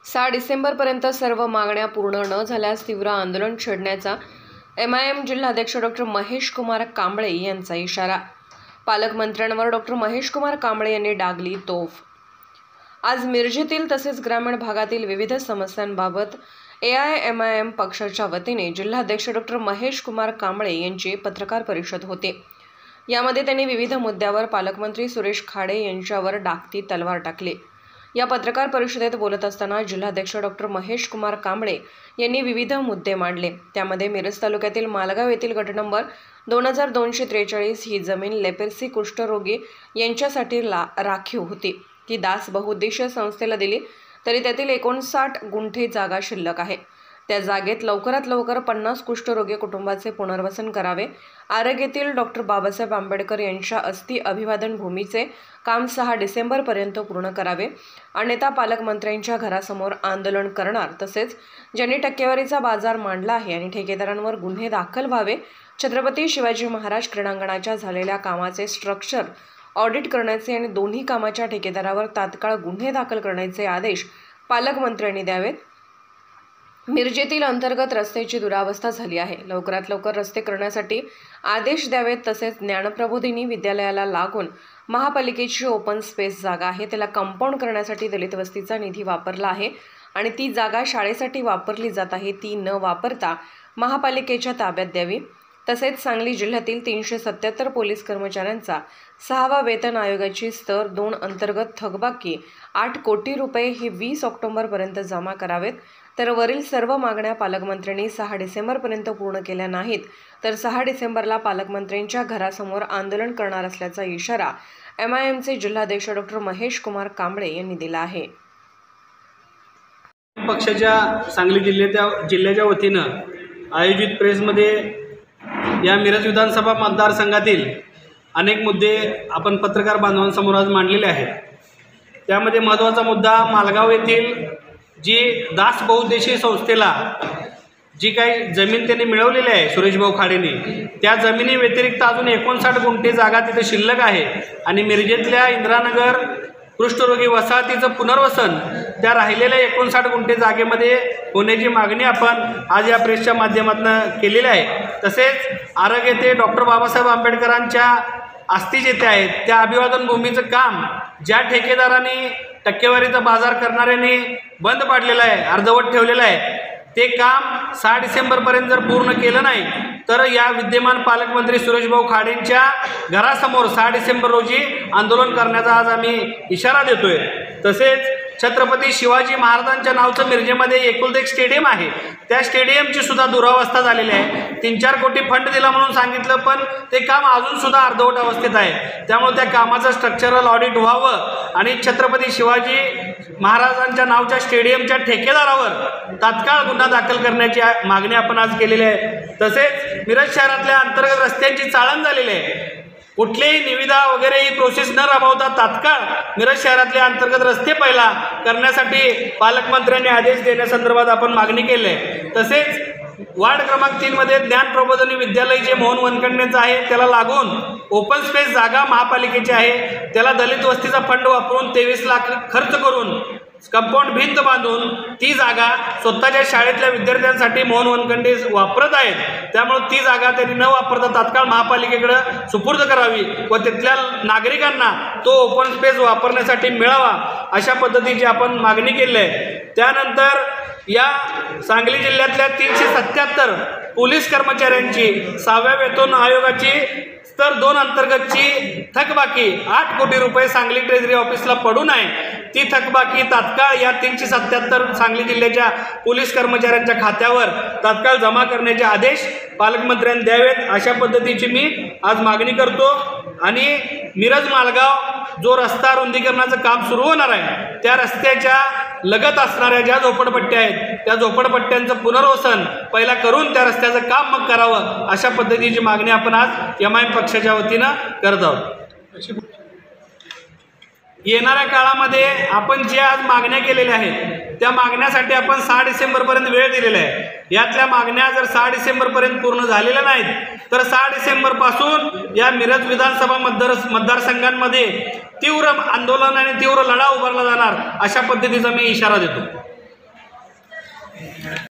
6 डिसेंबरपर्यंत सर्व मागण्या पूर्ण न झाल्यास तीव्र आंदोलन छेडण्याचा MIM जिल्हाध्यक्ष डॉ. महेश कुमार कांबळे यांचा इशारा। पालकमंत्र्यांवर डॉ. महेश कुमार कांबळे यांनी डागली तोफ। आज मिरजेतील तसेच ग्रामीण भागातील विविध समस्यांबाबत AIMIM पक्षाच्या वतीने जिल्हाध्यक्ष डॉ. महेश कुमार कांबळे यांची पत्रकार परिषद होते। यामध्ये त्यांनी विविध मुद्द्यावर पालकमंत्री सुरेश खाडे यांच्यावर डागती तलवार टाकली। या पत्रकार परिषदेत बोलत असताना जिल्हाध्यक्ष डॉ. महेश कुमार कांबळे यांनी विविध मुद्दे मांडले। त्यामध्ये मिरज तालुक्यातील मालगाव येथील गट नंबर 2243 ही जमीन लेपेर्सी कुष्ठरोगी यांच्यासाठी राखीव होती। ती दास बहुउद्देशीय संस्थेला दिली तरी त्यातील 59 गुंठे जागा शिल्लक आहे। त्या जागेत लवकरात लवकर 50 कुष्ठरोगी कुटुंबाचे पुनर्वसन करावे। आरोग्यातील डॉ. बाबासाहेब आंबेडकर यांच्या अस्थि अभिवादन भूमीचे काम 6 डिसेंबरपर्यंत पूर्ण करावे, अन्यथा पालकमंत्र्यांच्या घरासमोर आंदोलन करणार। तसेच ज्यांनी टक्केवारीचा बाजार मांडला आहे आणि ठेकेदारांवर गुन्हे दाखल व्हावे। छत्रपती शिवाजी महाराज क्रीडांगणाच्या झालेल्या कामाचे स्ट्रक्चर ऑडिट करण्याचे आणि दोन्ही कामाच्या ठेकेदारावर तात्काळ गुन्हे दाखल करण्याचे आदेश पालकमंत्र्यांनी द्यावेत। मिरजेतील अंतर्गत रस्त्याची दुरावस्था झाली आहे, लवकरात लवकर रस्ते करण्यासाठी आदेश द्यावेत। तसेच ज्ञानप्रबोधिनी विद्यालयाला लागून महापालिकेची ओपन स्पेस जागा आहे, त्याला कंपाऊंड करण्यासाठी दलित वस्तीचा निधी वापरला आहे आणि ती जागा शाळेसाठी वापरली जात आहे, ती न वापरता महापालिकेच्या ताब्यात द्यावी। तसेच सांगली जिल्ह्यातील 377 पोलीस कर्मचाऱ्यांचा 6वा वेतन आयोगाची स्तर 2 अंतर्गत थकबाकी 8 कोटी रुपये ही 20 ऑक्टोबरपर्यंत जमा करावेत। तर वरील सर्व मागण्या पालकमंत्र्यांनी 6 डिसेंबरपर्यंत पूर्ण केल्या नाहीत तर 6 डिसेंबरला पालकमंत्र्यांच्या घरासमोर आंदोलन करणार असल्याचा इशारा MIMचे जिल्हाध्यक्ष डॉ. महेश कुमार कांबळे यांनी दिला आहे। पक्षाच्या सांगली जिल्ह्याच्या वतीनं आयोजित प्रेसमध्ये या मिरज विधानसभा मतदारसंघातील अनेक मुद्दे आपण पत्रकार बांधवांसमोर आज मांडलेले आहेत। त्यामध्ये महत्त्वाचा मुद्दा मालगाव येथील जी दास बहुउद्देशीय संस्थेला जी काही जमीन त्यांनी मिळवलेली आहे सुरेशभाऊ खाडेंनी, त्या जमिनी व्यतिरिक्त अजून 59 गुंठे जागा तिथे शिल्लक आहे आणि मिरजेतल्या इंदिरानगर कुष्ठरोगी वसाहतीचं पुनर्वसन त्या राहिलेल्या 59 गुंठे जागेमध्ये होण्याची मागणी आपण आज या प्रेसच्या माध्यमातून केलेली आहे। तसेच आरोग्य येथे डॉ. बाबासाहेब आंबेडकरांच्या अस्थी जेथे आहेत त्या अभिवादन भूमीचं काम ज्या ठेकेदारांनी टक्केवारीचा बाजार करणाऱ्यांनी बंद पाडलेलं आहे, अर्धवट ठेवलेलं आहे, ते काम 6 डिसेंबरपर्यंत जर पूर्ण केलं नाही तर या विद्यमान पालकमंत्री सुरेशभाऊ खाडेंच्या घरासमोर 6 डिसेंबर रोजी आंदोलन करण्याचा आज आम्ही इशारा देतोय। तसेच छत्रपती शिवाजी महाराजांच्या नावचं मिरजेमध्ये एकुलते एक स्टेडियम आहे, त्या स्टेडियमची सुद्धा दुरावस्था झालेली आहे। 3-4 कोटी फंड दिला म्हणून सांगितलं, पण ते काम अजूनसुद्धा अर्धवट अवस्थेत आहे। त्यामुळे त्या कामाचं स्ट्रक्चरल ऑडिट व्हावं आणि छत्रपती शिवाजी महाराजांच्या नावच्या स्टेडियमच्या ठेकेदारावर तात्काळ गुन्हा दाखल करण्याची मागणी आपण आज केलेली आहे। तसेच मिरज शहरातल्या अंतर्गत रस्त्यांची चाळण झालेली आहे, कुठलेही निविदा वगैरे ही प्रोसेस न राबवता तात्काळ मिरज शहरातले अंतर्गत रस्ते पहिला करण्यासाठी पालकमंत्र्यांनी आदेश देण्यासंदर्भात आपण मागणी केली आहे। तसेच वार्ड क्रमांक 3 मध्ये ज्ञानप्रबोधिनी विद्यालय जे मोहन वनखंडेंचं आहे त्याला लागून ओपन स्पेस जागा महापालिकेची आहे, त्याला दलित वस्तीचा फंड वापरून 23 लाख खर्च करून कंपाऊंड भिंत बांधून ती जागा स्वतःच्या शाळेतल्या विद्यार्थ्यांसाठी मोहन वनखंडे वापरत आहेत। त्यामुळे ती जागा त्यांनी न वापरता तात्काळ महापालिकेकडे सुपूर्द करावी व तिथल्या नागरिकांना तो ओपन स्पेस वापरण्यासाठी मिळावा, अशा पद्धतीची आपण मागणी केली आहे। त्यानंतर या सांगली जिल्ह्यातल्या 377 पोलीस कर्मचाऱ्यांची 6व्या वेतन आयोगाची स्तर 2 अंतर्गतची थकबाकी 8 कोटी रुपये सांगली ट्रेझरी ऑफिसला पडून आहे, ती थकबाकी तात्काळ या 377 सांगली जिल्ह्याच्या पोलीस कर्मचाऱ्यांच्या खात्यावर तात्काळ जमा करण्याचे आदेश पालकमंत्र्यांनी द्यावेत, अशा पद्धतीची मी आज मागणी करतो। आणि मिरज मालगाव जो रस्ता रुंदीकरणाचं काम सुरू होणार आहे त्या रस्त्याच्या लगत असणाऱ्या ज्या झोपडपट्ट्या आहेत त्या झोपडपट्ट्यांचं पुनर्वसन पहिला करून त्या रस्त्याचं काम मग करावं, अशा पद्धतीची मागणी आपण आज MIM पक्षाच्या वतीनं करत आहोत। येणाऱ्या काळामध्ये आपण जे आज मागण्या केलेल्या आहेत त्या मागण्यासाठी आपण 6 डिसेंबरपर्यंत वेळ दिलेला आहे। यातल्या मागण्या जर 6 डिसेंबरपर्यंत पूर्ण झालेल्या नाहीत तर 6 डिसेंबरपासून या मिरज विधानसभा मतदारसंघांमध्ये तीव्र आंदोलन आणि तीव्र लढा उभारला जाणार, अशा पद्धतीचा मी इशारा देतो।